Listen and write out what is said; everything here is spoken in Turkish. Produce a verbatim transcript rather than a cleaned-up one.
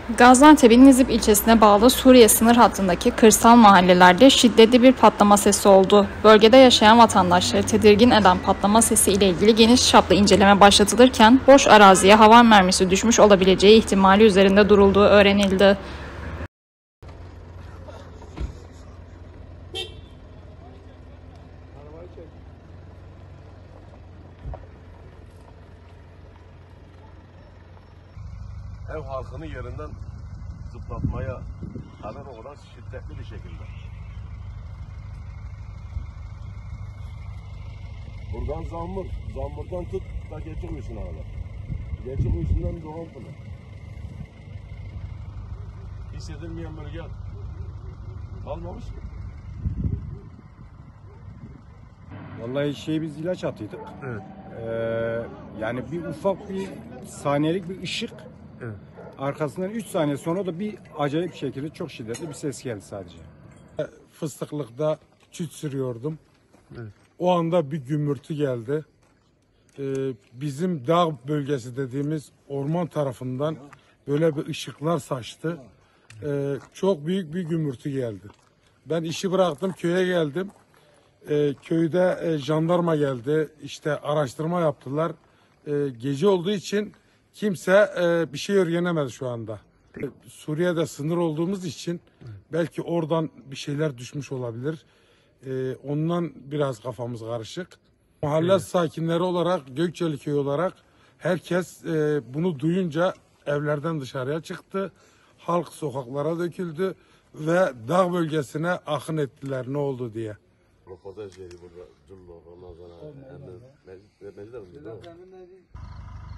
Gaziantep'in Nizip ilçesine bağlı Suriye sınır hattındaki kırsal mahallelerde şiddetli bir patlama sesi oldu. Bölgede yaşayan vatandaşları tedirgin eden patlama sesi ile ilgili geniş çaplı inceleme başlatılırken boş araziye havan mermisi düşmüş olabileceği ihtimali üzerinde durulduğu öğrenildi. Ev halkını yerinden zıplatmaya kadar o kadar şiddetli bir şekilde. Buradan Zambur, Zambur'dan tut da Geçikuyusu'na kadar. Geçikuyusu'ndan Doğanpınar. Hissedilmeyen bölge kalmamış mı? Vallahi şey biz ilaç atıyorduk. Evet. Ee, yani bir ufak bir saniyelik bir ışık. Evet. Arkasından üç saniye sonra da bir acayip şekilde çok şiddetli bir ses geldi sadece. Fıstıklıkta çüt sürüyordum. Evet. O anda bir gümürtü geldi. Ee, bizim dağ bölgesi dediğimiz orman tarafından böyle bir ışıklar saçtı. Ee, çok büyük bir gümürtü geldi. Ben işi bıraktım, köye geldim. Ee, köyde e, jandarma geldi. İşte araştırma yaptılar. Ee, gece olduğu için kimse e, bir şey öğrenemedi şu anda. Ee, Suriye'de sınır olduğumuz için belki oradan bir şeyler düşmüş olabilir. Ee, ondan biraz kafamız karışık. Mahalle evet. sakinleri olarak, Gökçeli Köyü olarak herkes e, bunu duyunca evlerden dışarıya çıktı. Halk sokaklara döküldü ve dağ bölgesine akın ettiler ne oldu diye. Röportaj yeri burada. Cumhur, ondan sonra...